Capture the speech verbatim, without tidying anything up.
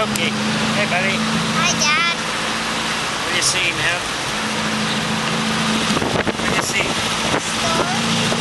Okay. Hey, buddy. Hi, Dad. What do you see, man? What do you see? Store.